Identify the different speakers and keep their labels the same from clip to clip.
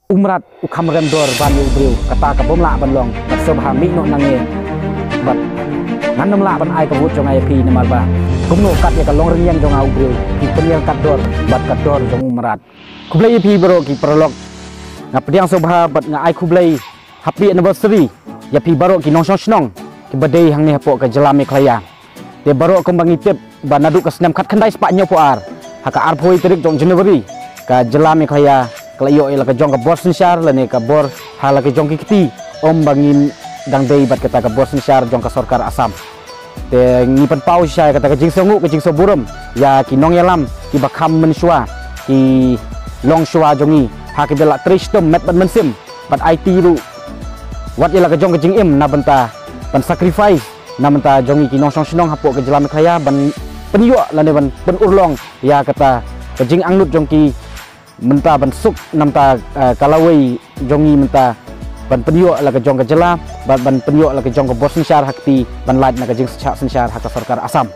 Speaker 1: umrat ukam remdor ban ubriu kata ka bom la ban long bat sobha mi no nange bat nganam la ban ai ka wut jong ai pi namar ba kumno kat ya ka long riang jong au ubriu ki penyel kat dor bat kat dor jong umrat kublai pi bro ki prolog ngapdiang sobha bat nga ai kublai happy anniversary ya pi baro ki nong snong ki badai hang ni hapo ka jelame klaya te baro kom bangitep ba nadu ka senam khat khandai spa nyo po ar haka ar phoi terik jong January ka jelame klaya kelayo ila ka jong ka bor sinsyar lane ka bor hala ka jong kiti om bangin dang dei bat kata ka bor sinsyar jong ka sorkar Asam te ngipan pau sya kata ka jing songu ka jing soburum ya ki nong yalam ki bakham menshwa ki long shwa jongi ha ki bela tristom met ban mensim bat IT ru wat ila ka jong ka jing im na benta ban sacrifice na benta jongi ki nong song snong hapo ka jelam khaya ban penyo lane ban pen urlong ya kata ka jing angnut jong ki menta ban suk namta kalawai jongi menta ban penyo la ka jong ka jela ban penyo la ka jong ka bos sinsyar hakti ban lait na ka jing scha sinsyar hak sarkar Asam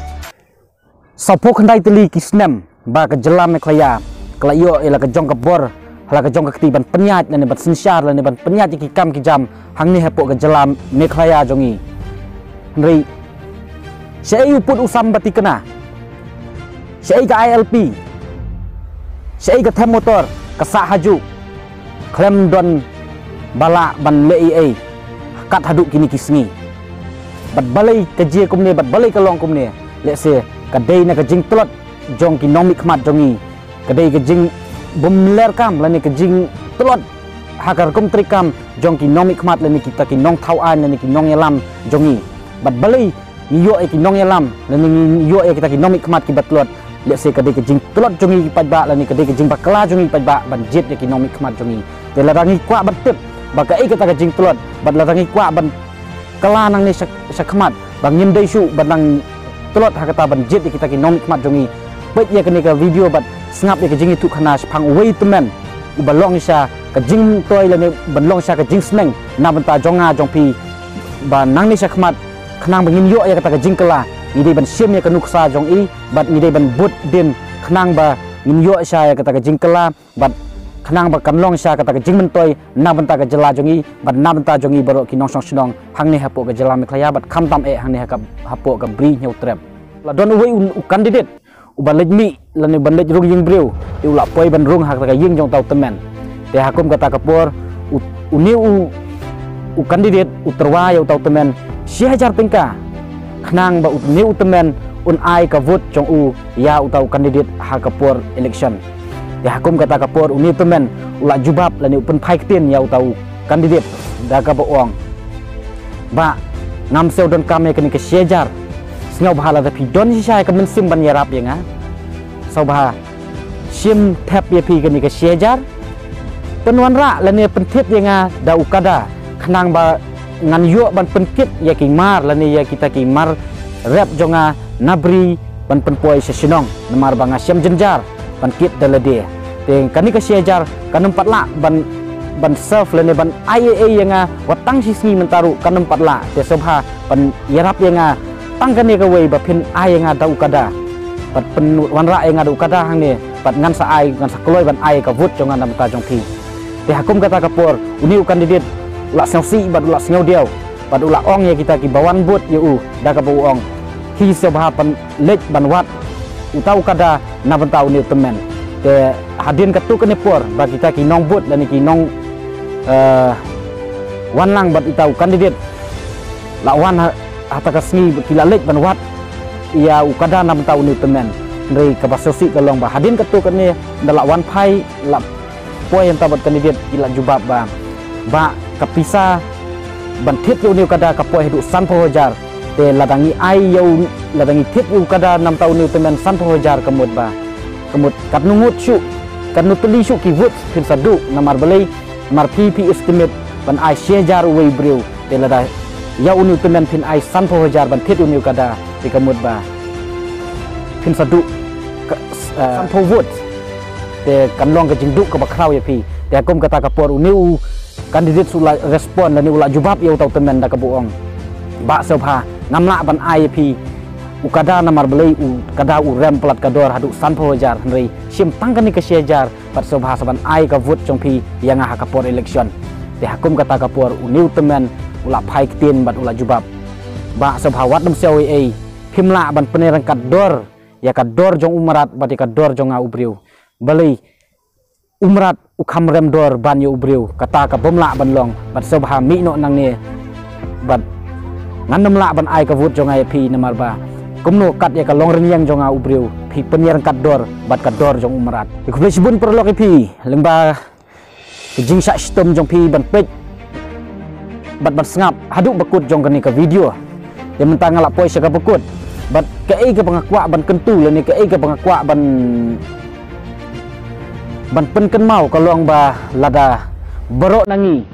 Speaker 1: sapo khandai teli kisnem ba ka jela me klaya kelayo ila ka jong ka bor hala ka jong ka kti ban penyat na ban sinsyar la ban penyat ki kam ki jam hang ni hapo ka jela me klaya jongi nri sei uput usam batikena sei ka ILP sei ka them motor kasa haju klem don bala ban lei kat hadu kini kisngi bat balai ka je kumne bat balai ka long kumne le se ka dei na ka jing tlot jong ki nomik khmat jongi ka dei ka jing bum ler kam lani ka jing tlot hakar kum trikam jong ki nomik khmat lani kita ki nong thau an lani ki nong yalam jongi bat balai ni yo ki nong yalam lani yo kita ki nomik khmat ki bat tlot le se kadai ke jing telot jongi pajba lani kadai ke jing bakla jongi pajba ban jet ekonomi khmat jongi te larangi kwa ban tip baka ai kata ke jing telot ban larangi kwa ban kala nang ni sakmat bang nyim dai su ban nang telot hakata ban jet kita ekonomi khmat jongi pet ya kene ka video bat snap ya ke jing itu khana phang wei temen ubalong sha ka jing toy lani banlong sha ka jing sneng na banta jonga jongpi ban nang ni sakmat khnang bangin yo ya kata ke jing kala ni dei ban sim ya ka nuksa jong i bat ni dei ban but din khnang ba ngin yo sya ya kata ka jingkala bat khnang ba kamlong sya kata ka jingmen toy na banta ka jela jongi bat na banta jongi baro ki nong song snong hang ni hapo ka jela me klaya bat kham tam hang ni ha ka hapo ka bri nyau trap la don wei u candidate u ban lejmi la ni ban lej rung ying breu u la poi ban rung ha ka ying jong tau temen te hakum kata ka por u ni u candidate u terwa ya tau temen 1000 pengka khnang ba ni utemen un ai ka vote jong u ya utau kandidat ha kapor election ya hakum kata kapor uni temen ula jubab lani upen phai ktin ya utau kandidat da ka boong ba ngam sel don kame kini ke sejar sngau bahala da pi don si sai ka men sim ban yarap ya nga sau ba sim tap ya pi kini ke sejar penwan ra lani pentip ya nga da ukada khnang ba ngan yo ban penkit ya ki mar lani ya kita ki mar rap jonga nabri ban penpoi sesinong namar banga siam jenjar ban kit dalade te kani ka sejar kanum patla ban serve lani ban IAA yang watang sisni mentaru kanum patla te sobha ban yarap yang tang kani ka wei ba pin ai yang da ukada bat pen wanra yang da ukada hang ni bat ngan sa ai ngan sa kloi ban ai ka vot jonga nam ta jong ki te hakum kata kapor uni kandidat ula selsi bad ula sengau diau bad ula ong ya kita ki bawan but ya u da ka ong hi sebha pan lek ban wat utau kada na bantau ni temen te hadin katu kene por ba kita ki nong but dan ki nong wan lang bad itau kandidat la wan hata ka sngi kila lek ban wat ya u kada na bantau ni temen ndai ka basosi ka long ba hadin katu kene ndala wan phai la poi yang tabat kandidat kila jubab ba kapisa ban thit yu ni kada kapoi hidu san pojar te ladangi ai yu ladangi thit yu kada 6 tahun ni temen san pojar kemut ba kemut kat nungut su kan nutli su ki vut pin sadu namar balai mar pp estimate ban ai sejar wei breu te lada ya uni temen pin ai san pojar ban thit yu ni kada ti kemut ba pin sadu san po vut te kan long ka jingdu ka bakrau ya pi te akum kata kapor uni kandidat sula respon dan ula jubab ya utau temen da ka boong ba sobha namla ban IAP ukada namar belai kada rem pelat kador hadu san phojar henry sim tangkan ni ke siejar pat sobha saban ai ka vote jongpi yang ha kapor election te hakum kata kapor uniu temen ula phai tin bat ula jubab ba sobha wat dum sewi ai himla ban penerang kador ya kador jong umrat bat kador jong ubriu belai umrat ukam rem dor ban yo ubriu kata ka bomla ban long bat sobha mi no nang ni bat ngandam la ban ai ka vote jong ai pi namar ba kumno kat ya ka long renyang jong ubriu pi penyer kat dor bat kador jong umrat ku boleh sebut perlok pi lengba jing sak stom jong pi ban pej bat sengap haduk bekut jong kani ka video yang mentang ngalak poi saka bekut bat ke ai ka pengakwa ban kentu le ni ke ai ka pengakwa ban penken mau kalong ba lada berok nangi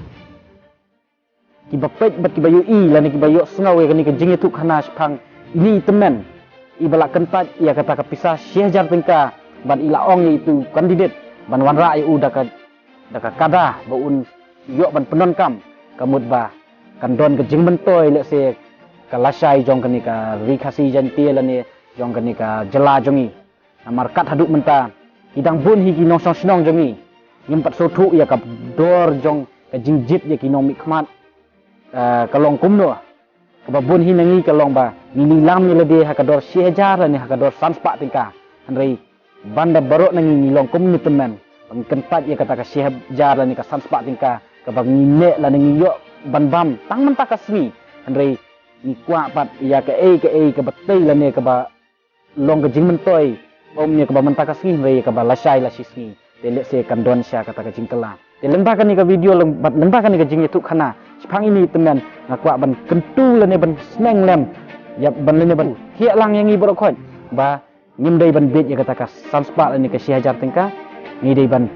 Speaker 1: kiba pej bat kiba yu i la ni kiba yu sengawe kani ka jing itu khana pang ini temen ibala kentat ia kata kepisah syejar tingka ban ila ong itu kandidat ban wanra iu daka kada baun yok ban penon kam kamut ba kan don ke jing mentoy le se kalasai jong kani ka rikasi jantie la ni jong kani ka jela jongi amar kat haduk menta hidang bun hi kinong song snong jongi nyempat sotu ia ka dor jong ka jingjit ya kinong mikmat kalong kumno babun hinangi kalong ba ni lam ni lede hakador syejar ni hakador sanspa tingka andrei banda barok nangi ni long kom ni temen bang kenpat ya kata ka syejar ni ka sanspa tingka ka bang ni la nangi yo ban bam tang menta ka smi andrei ni kwa pat ya ka ka betai la ni ka ba long ka jing mentoy om ni ka ba menta ka smi rei ka ba lasai la sismi telek se kan don sya kata ka jingkela te lembah kan ni ka video lembah kan ni ka jing itu khana pang ini teman ngakwa ban kentu lene ban sneng lem ya ban lene ban hiak lang yang ibu rokot ba nyim dai ban bet ya kata ka sanspa lene ke syajar tingka ni dai ban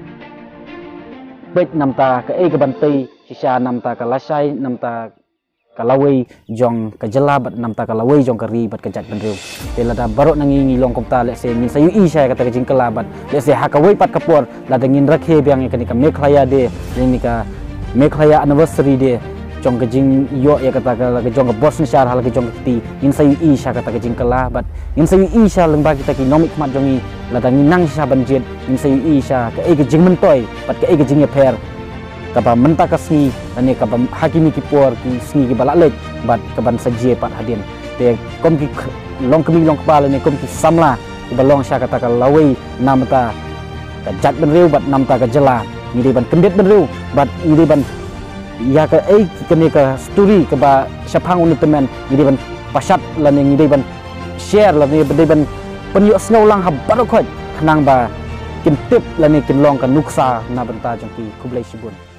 Speaker 1: bet namta ke ke ban tei sisa namta ka lasai namta kalawei jong ka jela bat namta kalawei jong kari bat kejat benriu te lada barok nangi ngilong komta le se ngin sayu i sya kata ka jingkela bat le se hakawei pat kapor lada ngin rakhe biang ka ni ka meklaya de ni ka meklaya anniversary de jong ke jing yo ya kata ka jong ke bos syar hal ke jong ti in sayu i sya kata ke jing kala bat in sayu i sya lengba kita ki nomik mat jongi lada nginang sya banjet in sayu i sya ke jing mentoy bat ke jing per ka ba menta ka sni ani ka ba hakimi ki por ki sni ki balak lek bat ka ban saje pat hadin te kom ki long kemi long kepala ni kom ki samla ki balong sya kata ka lawei namta ka jat benriu bat namta ka jela ni de ban kendet benriu bat ni de ban ya ka kene ka story ka ba syapang unu temen ni ban pasat la ni ban share la ni ban penyo snow lang habar khoj nang ba kin tip la ni kin long ka nuksa na banta jong ki kublai sibun